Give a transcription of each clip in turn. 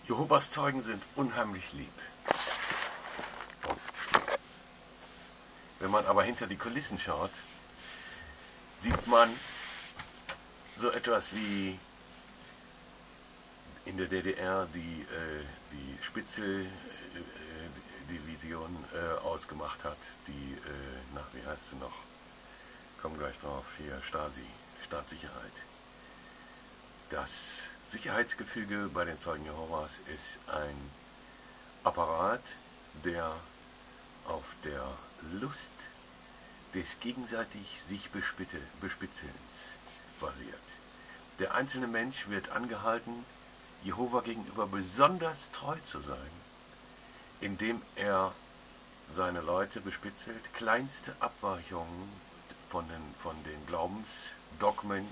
Jehovas Zeugen sind unheimlich lieb. Wenn man aber hinter die Kulissen schaut, sieht man so etwas wie in der DDR die Spitzeldivision ausgemacht hat, die, wie heißt sie noch? Komm gleich drauf, hier, Stasi, Staatssicherheit. Das Sicherheitsgefüge bei den Zeugen Jehovas ist ein Apparat, der auf der Lust des gegenseitig sich Bespitzelns basiert. Der einzelne Mensch wird angehalten, Jehova gegenüber besonders treu zu sein, indem er seine Leute bespitzelt, kleinste Abweichungen von den Glaubensdogmen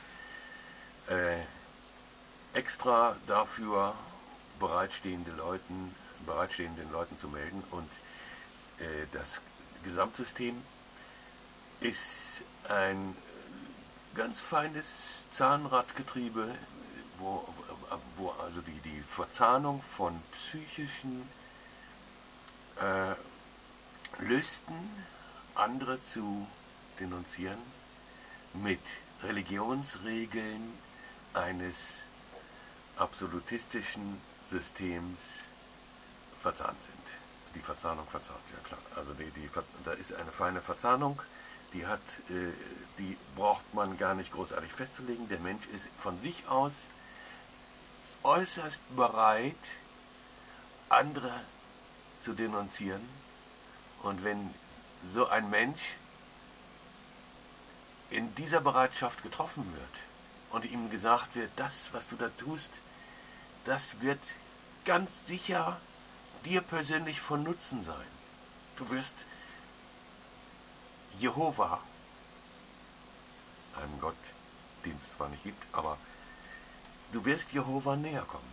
extra dafür bereitstehenden Leuten zu melden, und das Gesamtsystem ist ein ganz feines Zahnradgetriebe, wo also die Verzahnung von psychischen Lüsten, andere zu denunzieren, mit Religionsregeln eines absolutistischen Systems verzahnt sind. Die Verzahnung verzahnt, ja klar. Also da ist eine feine Verzahnung, die braucht man gar nicht großartig festzulegen. Der Mensch ist von sich aus äußerst bereit, andere zu denunzieren. Und wenn so ein Mensch in dieser Bereitschaft getroffen wird und ihm gesagt wird, das, was du da tust, das wird ganz sicher dir persönlich von Nutzen sein. Du wirst Jehova, einem Gott, den es zwar nicht gibt, aber du wirst Jehova näher kommen.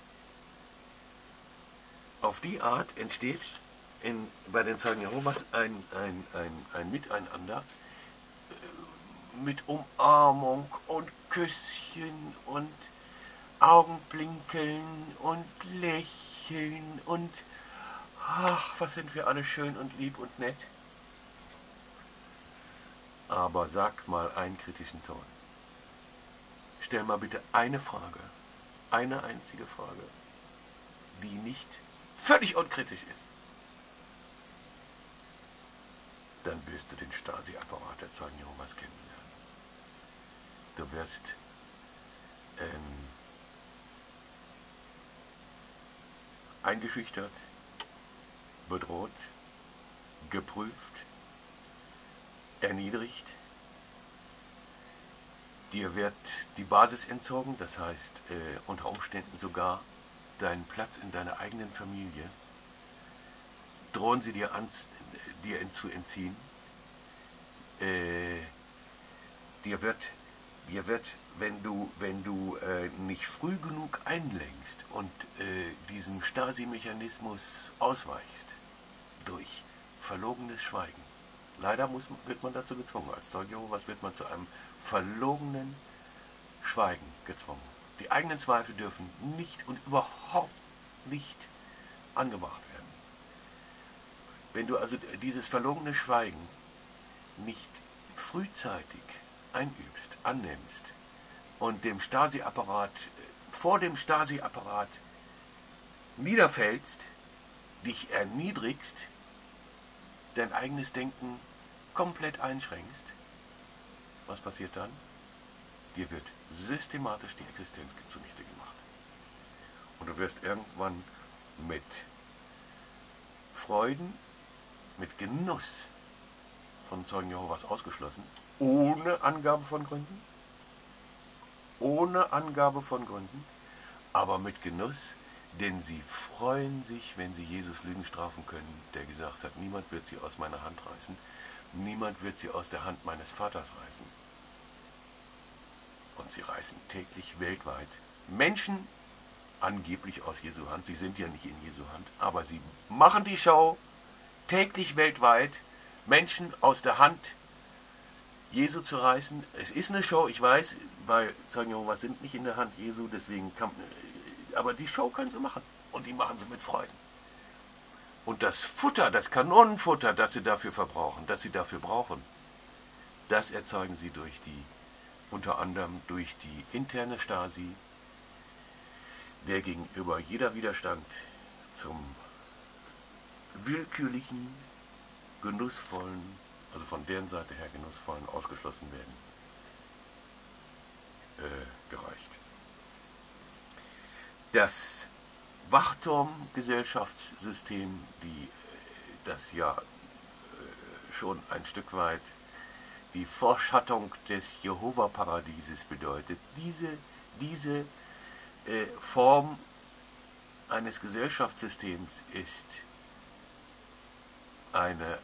Auf die Art entsteht bei den Zeugen Jehovas ein Miteinander mit Umarmung und Küsschen und Augenblinkeln und Lächeln und ach, was sind wir alle schön und lieb und nett. Aber sag mal einen kritischen Ton. Stell mal bitte eine Frage, eine einzige Frage, die nicht völlig unkritisch ist. Dann wirst du den Stasi-Apparat der Zeugen Jehovas kennenlernen. Du wirst eingeschüchtert, bedroht, geprüft, erniedrigt. Dir wird die Basis entzogen, das heißt unter Umständen sogar deinen Platz in deiner eigenen Familie. Drohen sie dir an, dir zu entziehen. Dir wird, wenn du nicht früh genug einlenkst und diesem Stasi-Mechanismus ausweichst, durch verlogenes Schweigen. Leider wird man dazu gezwungen. Als Zeuge Jehovas wird man zu einem verlogenen Schweigen gezwungen. Die eigenen Zweifel dürfen nicht und überhaupt nicht angebracht werden. Wenn du also dieses verlogene Schweigen nicht frühzeitig einübst, annimmst und vor dem Stasi-Apparat niederfällst, dich erniedrigst, dein eigenes Denken komplett einschränkst, was passiert dann? Dir wird systematisch die Existenz zunichte gemacht. Und du wirst irgendwann mit Freuden, mit Genuss von Zeugen Jehovas ausgeschlossen, ohne Angabe von Gründen, aber mit Genuss, denn sie freuen sich, wenn sie Jesus Lügen strafen können, der gesagt hat, niemand wird sie aus meiner Hand reißen, niemand wird sie aus der Hand meines Vaters reißen. Und sie reißen täglich weltweit Menschen angeblich aus Jesu Hand, sie sind ja nicht in Jesu Hand, aber sie machen die Show täglich weltweit, Menschen aus der Hand Jesu zu reißen. Es ist eine Show, ich weiß, weil Zeugen Jehovas sind nicht in der Hand Jesu, deswegen aber die Show können sie machen. Und die machen sie mit Freuden. Und das Futter, das Kanonenfutter, das sie dafür verbrauchen, das sie dafür brauchen, das erzeugen sie unter anderem durch die interne Stasi, der gegenüber jeder Widerstand zum willkürlichen, genussvollen, also von deren Seite her genussvollen, ausgeschlossen werden, gereicht. Das Wachturm-Gesellschaftssystem, das ja schon ein Stück weit die Vorschattung des Jehova-Paradieses bedeutet, diese Form eines Gesellschaftssystems ist eine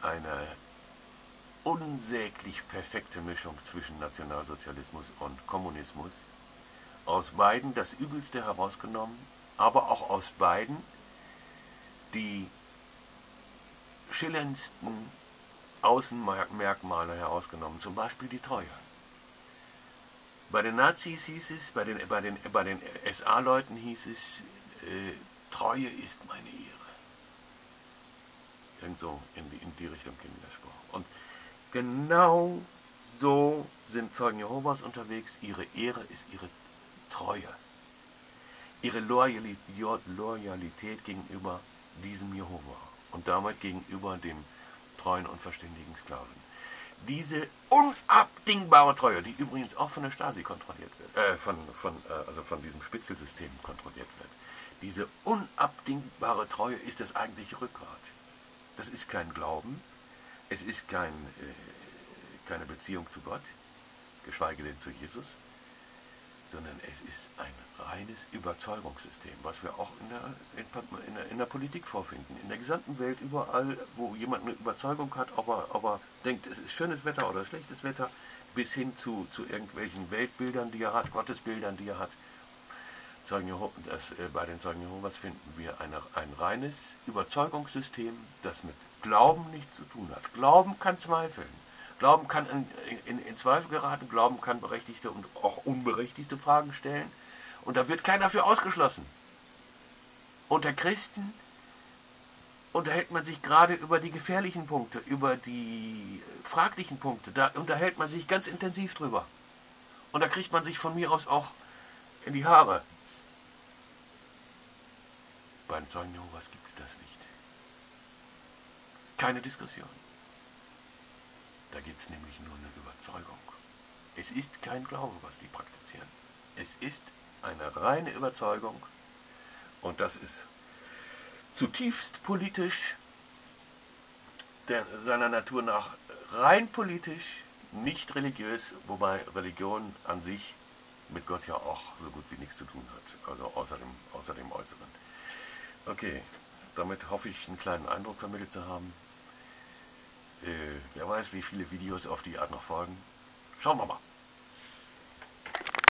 unsäglich perfekte Mischung zwischen Nationalsozialismus und Kommunismus. Aus beiden das Übelste herausgenommen, aber auch aus beiden die schillerndsten Außenmerkmale herausgenommen, zum Beispiel die Treue. Bei den Nazis hieß es, bei den SA-Leuten hieß es, Treue ist meine Ehre. Irgend so in die Richtung ging der Spruch. Und genau so sind Zeugen Jehovas unterwegs. Ihre Ehre ist ihre Treue. Ihre Loyalität gegenüber diesem Jehova und damit gegenüber dem treuen und verständigen Sklaven. Diese unabdingbare Treue, die übrigens auch von der Stasi kontrolliert wird, also von diesem Spitzelsystem kontrolliert wird. Diese unabdingbare Treue ist das eigentliche Rückgrat. Das ist kein Glauben, es ist keine Beziehung zu Gott, geschweige denn zu Jesus, sondern es ist ein reines Überzeugungssystem, was wir auch in der Politik vorfinden. In der gesamten Welt, überall, wo jemand eine Überzeugung hat, ob er denkt, es ist schönes Wetter oder schlechtes Wetter, bis hin zu irgendwelchen Weltbildern, die er hat, Gottesbildern, die er hat. Bei den Zeugen Jehovas finden wir ein reines Überzeugungssystem, das mit Glauben nichts zu tun hat. Glauben kann zweifeln. Glauben kann in Zweifel geraten, Glauben kann berechtigte und auch unberechtigte Fragen stellen. Und da wird keiner für ausgeschlossen. Unter Christen unterhält man sich gerade über die gefährlichen Punkte, über die fraglichen Punkte. Da unterhält man sich ganz intensiv drüber. Und da kriegt man sich von mir aus auch in die Haare. Bei den Zeugen Jehovas gibt es das nicht. Keine Diskussion. Da gibt es nämlich nur eine Überzeugung. Es ist kein Glaube, was die praktizieren. Es ist eine reine Überzeugung und das ist zutiefst politisch, seiner Natur nach rein politisch, nicht religiös, wobei Religion an sich mit Gott ja auch so gut wie nichts zu tun hat, also außer dem Äußeren. Okay, damit hoffe ich, einen kleinen Eindruck vermittelt zu haben. Wer weiß, wie viele Videos auf die Art noch folgen. Schauen wir mal.